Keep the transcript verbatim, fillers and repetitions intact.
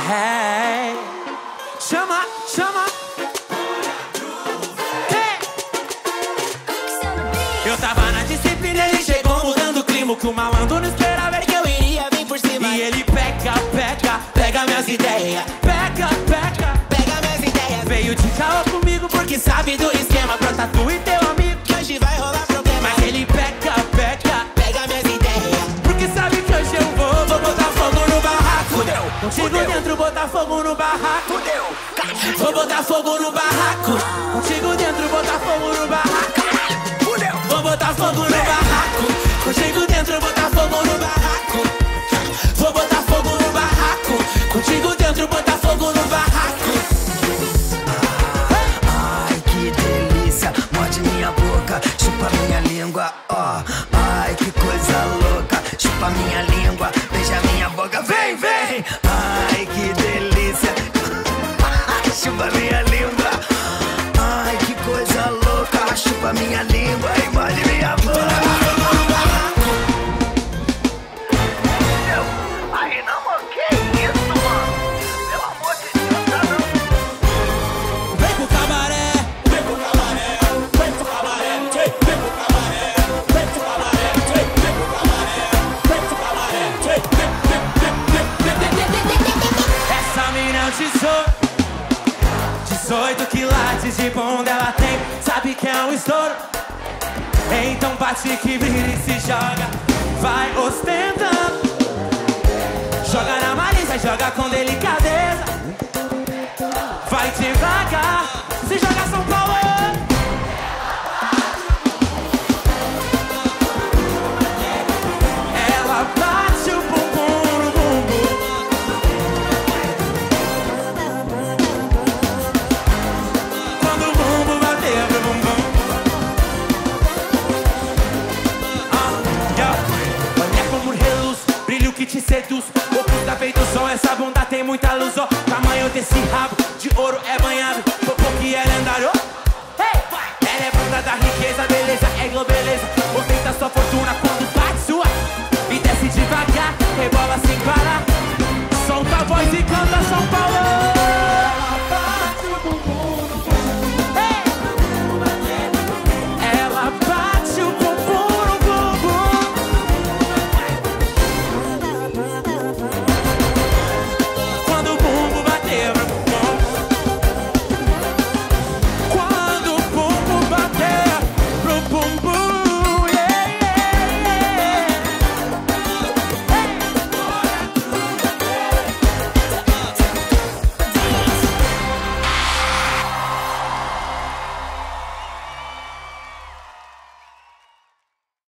Hey, chama, chama. Hey. Eu tava na disciplina, ele chegou mudando o clima. Que o malandro não esperava que eu iria vir por cima. E ele pega, pega, pega minhas ideias. Pega, pega, pega minhas ideias. Veio de caô comigo porque sabe do esquema. Brota tu e teu amigo que hoje vai rolar problema. Mas ele pega, pega, pega minhas ideias. Porque sabe que hoje eu vou, vou botar fogo no barraco. Fudeu, contigo fudeu. Dentro, botar fogo no barraco. Fudeu. Vou botar fogo no barraco. Contigo dentro, botar fogo no barraco. Fudeu. Vou botar fogo no barraco. Contigo dentro, botar fogo no barraco. Vou botar fogo no barraco. Contigo dentro, botar fogo no barraco. Ai, que delícia. Morde minha boca, chupa minha língua, ó. Oh. Ai, que coisa louca. Chupa minha língua, beija minha boca. Vem, vem. Ai, que delícia. Chupa minha língua. Ai, que coisa louca. Chupa minha língua e morde minha boca. Aí não, que isso, mano? Pelo amor de Deus, tá não? Vem pro cabaré, vem pro cabaré, vem pro cabaré, vem pro cabaré, vem pro cabaré, vem pro cabaré, vem pro cabaré, essa mina é um tesouro. dezoito quilates de bunda ela tem, sabe que é um estouro. Então bate que brilha e se joga, vai ostentando. Joga na malícia, joga com delicadeza. Vai devagar, se joga São Paulo. Ela bate o bumbum no bumbum. Quando o bumbum bater pro bumbum. Ah, yeah. Olha como reluz, brilho que te seduz. Oculta feito sol, essa bunda tem muita luz, ó. Tamanho desse rabo, de ouro é banhado. Popô que ela andarou. Hey! Ela é bunda da riqueza, beleza, é globeleza. Ostenta sua fortuna quando bate sua. E desce devagar, rebola sem parar.